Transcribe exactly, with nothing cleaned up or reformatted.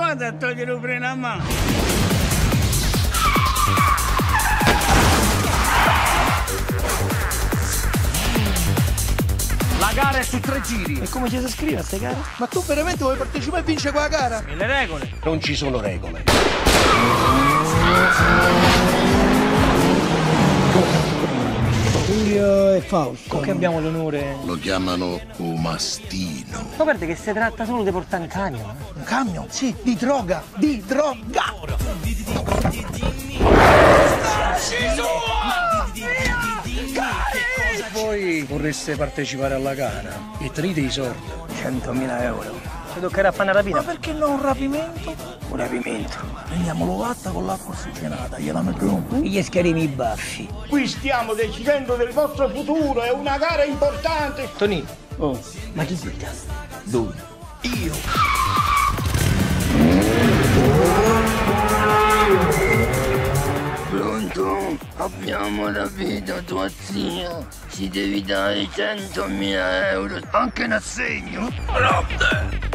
vado a togliere il freno a mano. La gara è su tre giri. E come ci si iscrive a queste gare? Ma tu veramente vuoi partecipare e vincere quella gara? E le regole? Non ci sono regole. Giulio e Fausto. Con che abbiamo l'onore? Lo chiamano Omastino. Ma guarda che si tratta solo di portare un camion. Un camion? Sì, di droga, di droga! Voi vorreste partecipare alla gara e tenete i soldi. centomila euro. Ci toccherà fare una rapina. Ma perché non un rapimento? Un rapimento. Prendiamolo latta con l'acqua ossigenata, gliela mettiamo. Gli schiarimi i baffi. Qui stiamo decidendo del vostro futuro, è una gara importante. Tony, Oh, ma chi guida? Dove? Io. Pronto? Abbiamo rapito tua zia. Ci devi dare centomila euro, anche un assegno. Pronto?